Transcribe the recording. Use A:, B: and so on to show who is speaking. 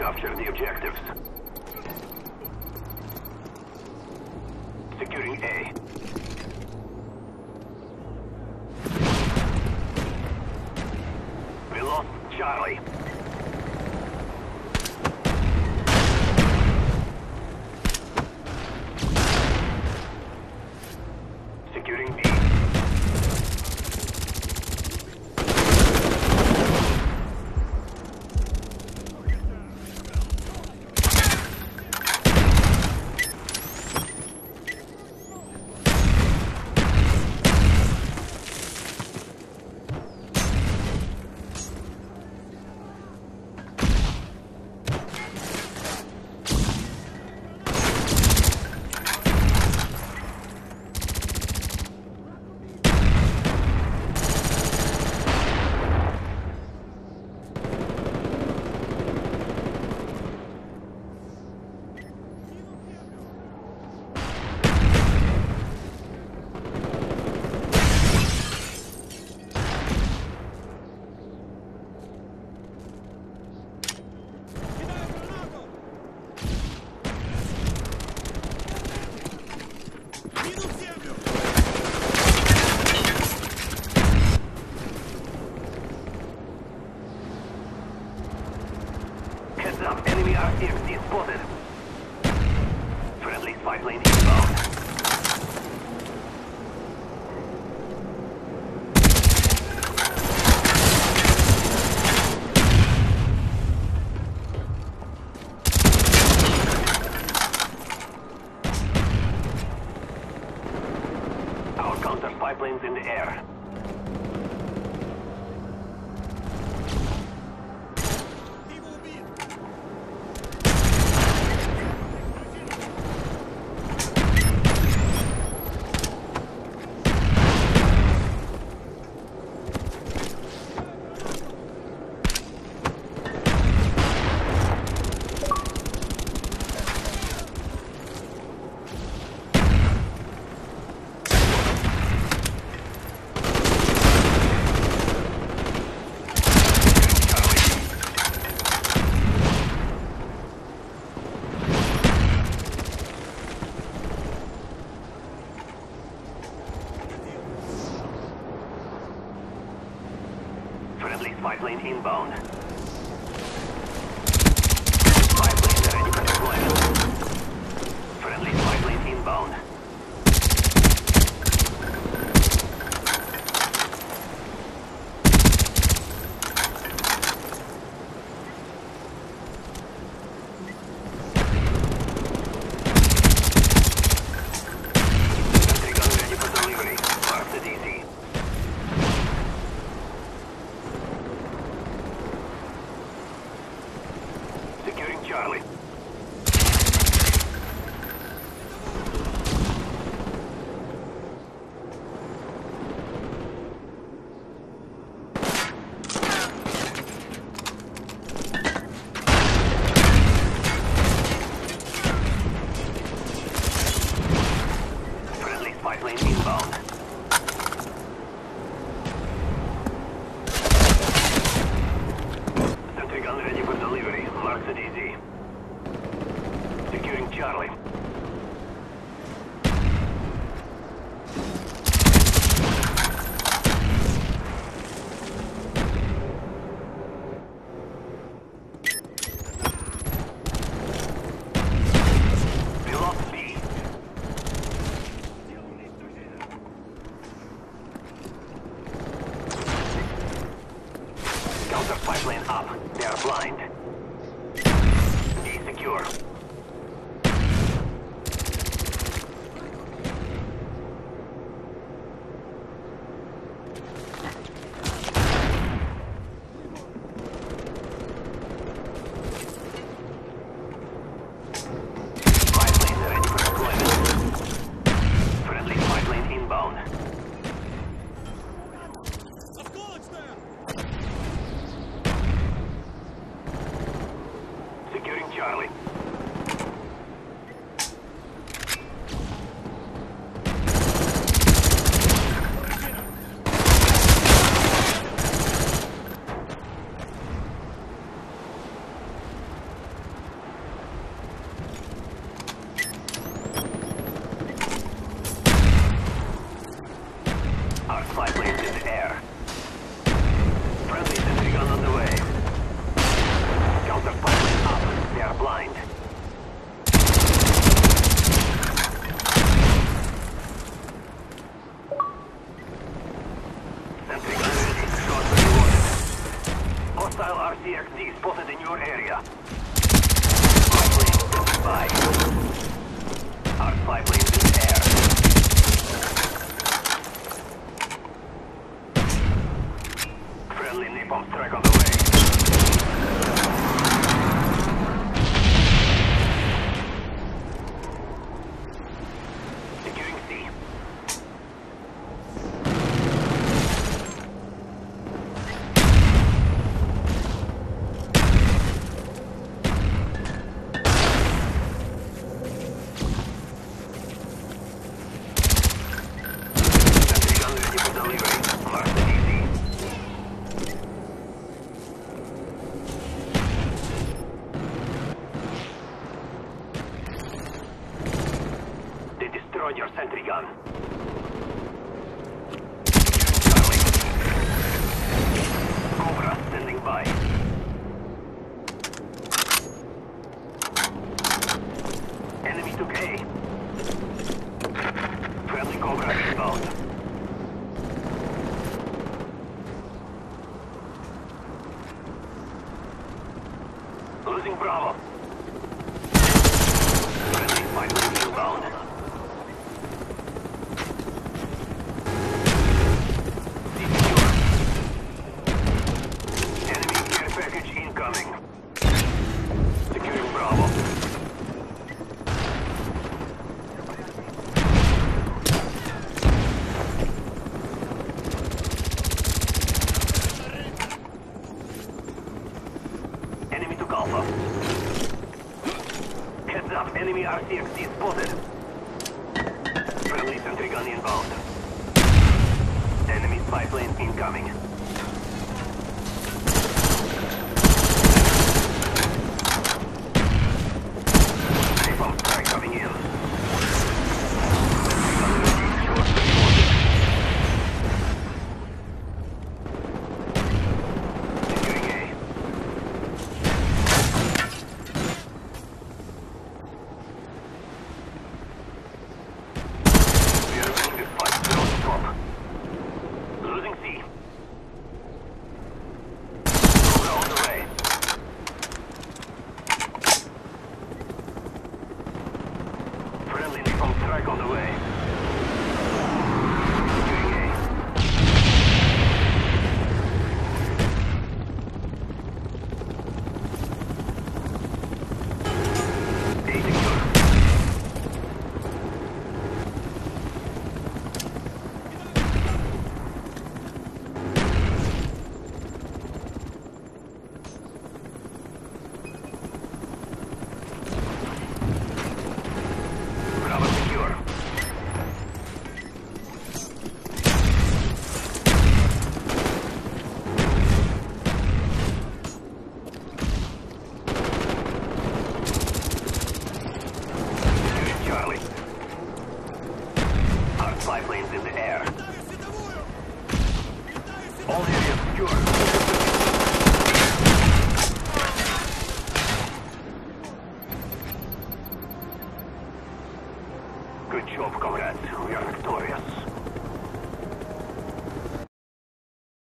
A: Capture the objectives. Securing A. We lost Charlie. Securing B. Enemy RCXD spotted. Friendly spy plane inbound. Our counter spy planes in the air. Friendly spy plane inbound. Spy plane ready for deployment. Friendly spy plane inbound. Sentry gun ready for delivery. Mark the DC. Securing Charlie. Friendly spy plane inbound. Sentry gun ready for delivery. Mark the DZ. Securing Charlie. We lost B. Counter spy plane up. They are blind. B secure. Spy plane ready for deployment. Friendly spy plane inbound. Securing Charlie. spotted in your area. Spy plane standing by. Our spy plane's in the air. Friendly napalm strike on the way. Securing C. Sentry gun ready for delivery. Mark the DC. They destroyed your sentry gun. Charlie. Cobra standing by. Enemy took A. Friendly Cobra inbound. Losing Bravo. Friendly spy plane inbound. Secure. Enemy care package incoming. Securing Bravo. Enemy took Alpha. Heads up, enemy RCXD spotted. Friendly sentry gun inbound. Enemy spy plane incoming. Napalm strike coming in. Sentry gun ready, short reported. Securing A. We are winning this fight to the top. Losing C. Cobra on the way. Friendly napalm strike on the way. Securing A. A secure. Bravo secure. Securing Charlie. Our spy plane's in the air. All areas secure. Good job, comrades. We are victorious.